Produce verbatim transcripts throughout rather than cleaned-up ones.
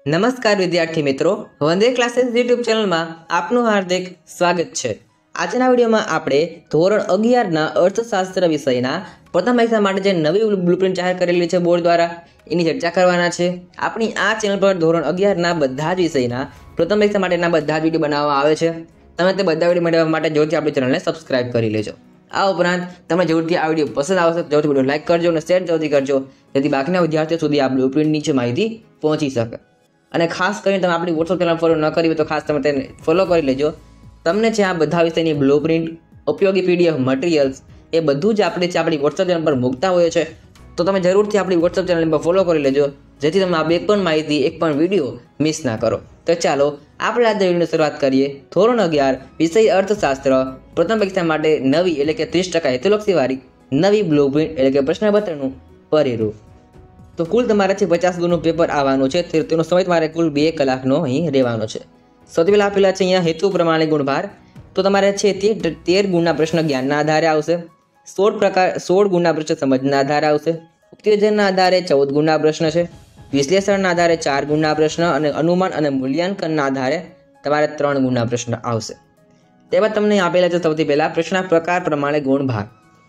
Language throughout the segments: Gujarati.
નમસ્કાર વિદ્યાર્થી મિત્રો, વંદે ક્લાસીસ યુટ્યુબ ચેનલમાં આપનું હાર્દિક સ્વાગત છે। આજના વિડીયોમાં આપણે ધોરણ અગિયારના અર્થશાસ્ત્ર વિષયના પ્રથમ એક્ઝામ માટે જે નવી બ્લુપ્રિન્ટ જાહેર કરેલી છે બોર્ડ દ્વારા એની ચર્ચા કરવાના છે। આપણી આ ચેનલ પર ધોરણ અગિયારના બધા જ વિષયના પ્રથમ એક્ઝામ માટેના બધા જ વિડીયો બનાવવામાં આવે છે। તમે તે બધા વિડીયો મેળવવા માટે જરૂરથી આપણી ચેનલને સબસ્ક્રાઇબ કરી લેજો। આ ઉપરાંત તમને જરૂરથી આ વિડીયો પસંદ આવશે તો જરૂરથી વિડીયો લાઇક કરજો અને શેર જરૂરથી કરજો, જેથી બાકીના વિદ્યાર્થીઓ સુધી આ બ્લુપ્રિન્ટની જે માહિતી પહોંચી શકે। અને ખાસ કરીને તમે આપણી વોટ્સઅપ ચેનલ ફોલો ન કરી હોય તો ખાસ તમે તેને ફોલો કરી લેજો। તમને છે આ બધા વિષયની બ્લુપ્રિન્ટ, ઉપયોગી પીડીએફ મટીરિયલ્સ એ બધું જ આપણે છે આપણી વોટ્સઅપ ચેનલ પર મૂકતા હોઈએ છે, તો તમે જરૂરથી આપણી વોટ્સઅપ ચેનલ પર ફોલો કરી લેજો, જેથી તમે આ એક પણ માહિતી, એક પણ વિડીયો મિસ ના કરો। તો ચાલો આપણે આજે વિડીયોની શરૂઆત કરીએ। ધોરણ અગિયાર વિષય અર્થશાસ્ત્ર પ્રથમ પરીક્ષા માટે નવી એટલે કે ત્રીસ ટકા હેતુલક્ષીવાળી નવી બ્લુપ્રિન્ટ એટલે કે પ્રશ્નપત્રનું પરિરૂપ। તો કુલ તમારે છે પચાસ ગુણનું પેપર આવવાનું છે, તેનો સમય તમારે કુલ બે કલાકનો અહીં રહેવાનો છે। સૌથી પહેલાં આપેલા છે અહીંયા હેતુ પ્રમાણે ગુણભાર, તો તમારે છે તે તેર ગુણના પ્રશ્ન જ્ઞાનના આધારે આવશે, સોળ પ્રકાર સોળ ગુણના પ્રશ્ન સમજના આધારે આવશે, ઉત્તેજનના આધારે ચૌદ ગુણના પ્રશ્ન છે, વિશ્લેષણના આધારે ચાર ગુણના પ્રશ્ન અને અનુમાન અને મૂલ્યાંકનના આધારે તમારે ત્રણ ગુણના પ્રશ્ન આવશે। ત્યારબાદ તમને આપેલા છે સૌથી પહેલાં પ્રશ્ન પ્રકાર પ્રમાણે ગુણભાર।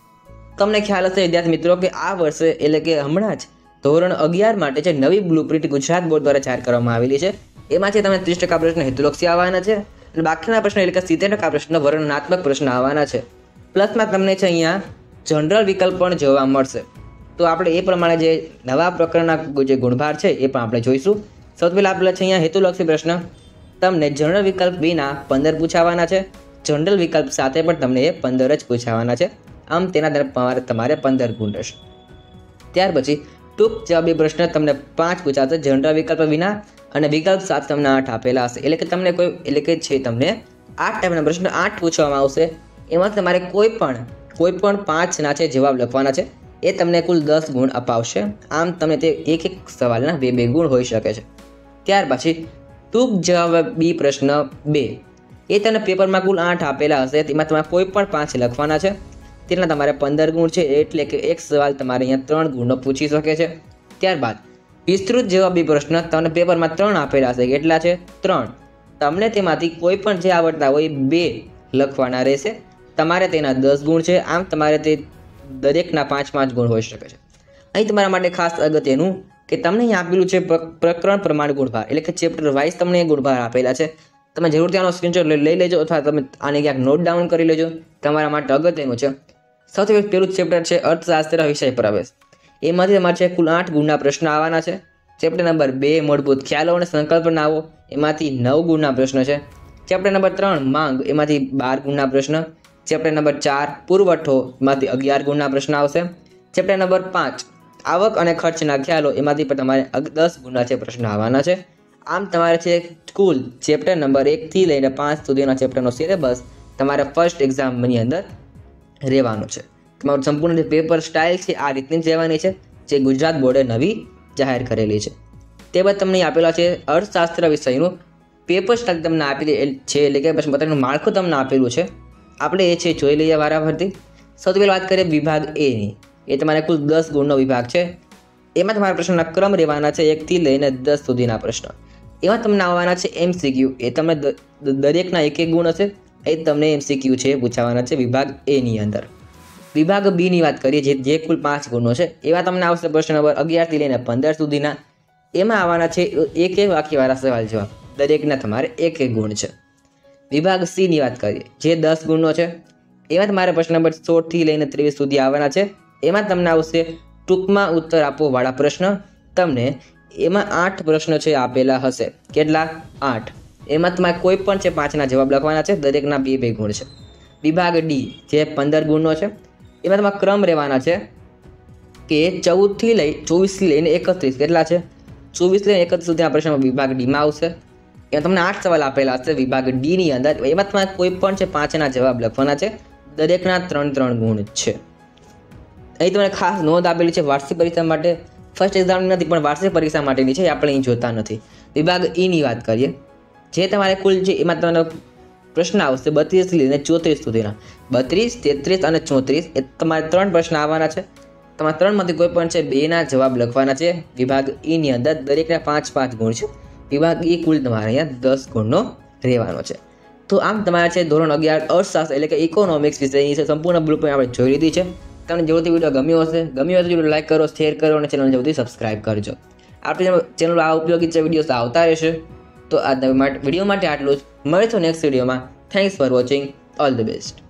તમને ખ્યાલ હશે વિદ્યાર્થી મિત્રો કે આ વર્ષે એટલે કે હમણાં જ ધોરણ અગિયાર માટે છે નવી બ્લુપ્રિન્ટ ગુજરાત બોર્ડ દ્વારા જાહેર કરવામાં આવેલી છે। એમાં છે તમને ત્રીસ ટકા પ્રશ્ન હેતુલક્ષી આવવાના છે અને બાકીના પ્રશ્ન એટલે કે સિત્તેર ટકા પ્રશ્ન વર્ણનાત્મક પ્રશ્ન આવવાના છે। પ્લસમાં તમને છે અહીંયા જનરલ વિકલ્પ પણ જોવા મળશે। તો આપણે એ પ્રમાણે જે નવા પ્રકારના જે ગુણભાર છે એ પણ આપણે જોઈશું। સૌથી પહેલાં આપેલા છે અહીંયા હેતુલક્ષી પ્રશ્ન, તમને જનરલ વિકલ્પ વિના પંદર પૂછાવાના છે, જનરલ વિકલ્પ સાથે પણ તમને એ પંદર જ પૂછાવાના છે, આમ તેના તમારે તમારે પંદર ગુણ રહેશે। ત્યાર પછી ટૂંક જવાબી પ્રશ્ન તમને પાંચ પૂછાશે જનરલ વિકલ્પ વિના, અને વિકલ્પ સાથે તમને આઠ આપેલા હશે, એટલે કે તમને કોઈ એટલે કે છે તમને આઠ ટાઈપના પ્રશ્ન આઠ પૂછવામાં આવશે। એમાં તમારે કોઈ પણ કોઈ પણ પાંચના છે જવાબ લખવાના છે, એ તમને કુલ દસ ગુણ અપાવશે, આમ તમને તે એક એક સવાલના બે બે ગુણ હોઈ શકે છે। ત્યાર પછી ટૂંક જવાબી પ્રશ્ન બે, એ તમને પેપરમાં કુલ આઠ આપેલા હશે, તેમાં તમારે કોઈ પણ પાંચ લખવાના છે, તેના તમારે પંદર ગુણ છે, એટલે કે એક સવાલ તમારે અહીંયા ત્રણ ગુણનો પૂછી શકે છે। ત્યારબાદ વિસ્તૃત જવાબી પ્રશ્ન તમને પેપરમાં ત્રણ આપેલા હશે, કેટલા છે? ત્રણ। તમને તેમાંથી કોઈ પણ જે આવડતા હોય બે લખવાના રહેશે, તમારે તેના દસ ગુણ છે, આમ તમારે તે દરેકના પાંચ પાંચ ગુણ હોઈ શકે છે। અહીં તમારા માટે ખાસ અગત્યનું કે તમને અહીં આપેલું છે પ્રકરણ પ્રમાણે ગુણભાર, એટલે કે ચેપ્ટર વાઇઝ તમને ગુણભાર આપેલા છે। તમે જરૂરથી આનો સ્ક્રીનશોટ લઈ લેજો અથવા તમે આને ક્યાંક નોટ ડાઉન કરી લેજો, તમારા માટે અગત્યનું છે। સૌથી પહેલું ચેપ્ટર છે અર્થશાસ્ત્ર વિષય પ્રવેશ, એમાંથી તમારે છે કુલ આઠ ગુણના પ્રશ્ન આવવાના છે। ચેપ્ટર નંબર બે મૂળભૂત ખ્યાલો અને સંકલ્પનાઓ, એમાંથી નવ ગુણના પ્રશ્ન છે। ચેપ્ટર નંબર ત્રણ માંગ, એમાંથી બાર ગુણના પ્રશ્ન। ચેપ્ટર નંબર ચાર પુરવઠો, એમાંથી અગિયાર ગુણના પ્રશ્ન આવશે। ચેપ્ટર નંબર પાંચ આવક અને ખર્ચના ખ્યાલો, એમાંથી પણ તમારે દસ ગુણના છે પ્રશ્ન આવવાના છે। આમ તમારે છે કુલ ચેપ્ટર નંબર એકથી લઈને પાંચ સુધીના ચેપ્ટરનો સિલેબસ તમારે ફર્સ્ટ એક્ઝામની અંદર રહેવાનું છે। તમારું સંપૂર્ણ જે પેપર સ્ટાઇલ છે આ રીતની જ રહેવાની છે, જે ગુજરાત બોર્ડે નવી જાહેર કરેલી છે। તે બાદ તમને આપેલા છે અર્થશાસ્ત્ર વિષયનું પેપર સ્ટાઇલ તમને આપેલી છે, એટલે કે પ્રશ્નપત્રનું માળખું તમને આપેલું છે, આપણે એ છે જોઈ લઈએ વારાફરતી। સૌથી પહેલાં વાત કરીએ વિભાગ એની, એ તમારે કુલ દસ ગુણનો વિભાગ છે। એમાં તમારા પ્રશ્નના ક્રમ રહેવાના છે એકથી લઈને દસ સુધીના પ્રશ્ન। એમાં તમને આવવાના છે એમસીક્યુ, એ તમને દરેકના એક એક ગુણ હશે, એ તમને એમસીક્યુ છે પૂછાવાના છે વિભાગ એની અંદર। વિભાગ બીની વાત કરીએ જે જે કુલ પાંચ ગુણો છે, એવા તમને આવશે પ્રશ્ન નંબર અગિયારથી લઈને પંદર સુધીના। એમાં આવવાના છે એક એક વાક્યવાળા સવાલ જવાબ, દરેકના તમારે એક એક ગુણ છે। વિભાગ સીની વાત કરીએ જે દસ ગુણનો છે, એમાં તમારે પ્રશ્ન નંબર સોળથી લઈને ત્રેવીસ સુધી આવવાના છે। એમાં તમને આવશે ટૂંકમાં ઉત્તર આપો વાળા પ્રશ્ન, તમને એમાં આઠ પ્રશ્ન છે આપેલા હશે, કેટલા? આઠ। એમાં તમારે કોઈ પણ છે પાંચના જવાબ લખવાના છે, દરેકના બે બે ગુણ છે। વિભાગ ડી જે પંદર ગુણનો છે, એમાં તમારા ક્રમ રહેવાના છે કે ચૌદથી લઈ ચોવીસથી લઈને એકત્રીસ, કેટલા છે? ચોવીસ લઈને એકત્રીસ સુધીના પ્રશ્ન વિભાગ ડીમાં આવશે। એમાં તમને આઠ સવાલ આપેલા હશે વિભાગ ડીની અંદર, એમાં તમારે કોઈ પણ છે પાંચના જવાબ લખવાના છે, દરેકના ત્રણ ત્રણ ગુણ છે। અહીં તમને ખાસ નોંધ આપેલી છે વાર્ષિક પરીક્ષા માટે, ફર્સ્ટ એક્ઝામની નથી પણ વાર્ષિક પરીક્ષા માટેની છે, આપણે અહીં જોતા નથી। વિભાગ ઈની વાત કરીએ જે તમારે કુલ છે, એમાં તમને પ્રશ્ન આવશે બત્રીસ લઈને ચોત્રીસ સુધીના, બત્રીસ, તેત્રીસ અને ચોત્રીસ, એ તમારે ત્રણ પ્રશ્ન આવવાના છે। તમારે ત્રણમાંથી કોઈ પણ છે બેના જવાબ લખવાના છે વિભાગ ઈની અંદર, દરેકના પાંચ પાંચ ગુણ છે। વિભાગીય કુલ તમારે અહીંયા દસ ગુણનો રહેવાનો છે. તો આમ તમારે છે ધોરણ અગિયાર અર્થશાસ્ત્ર એટલે કે ઇકોનોમિક્સ વિષયની છે સંપૂર્ણ બ્લુપ્રિન્ટ આપણે જોઈ લીધી છે. તમને જરૂરથી વિડીયો ગમ્યો હશે, ગમ્યો હશે તો લાઈક કરો, શેર કરો અને ચેનલ જરૂરથી સબસ્ક્રાઇબ કરજો. આપણી ચેનલ આ ઉપયોગી છે વિડીયોઝ આવતા રહેશે. તો આ વિડીયો માટે આટલું જ. મળીશું નેક્સ્ટ વિડીયોમાં. Thanks for watching. All the best.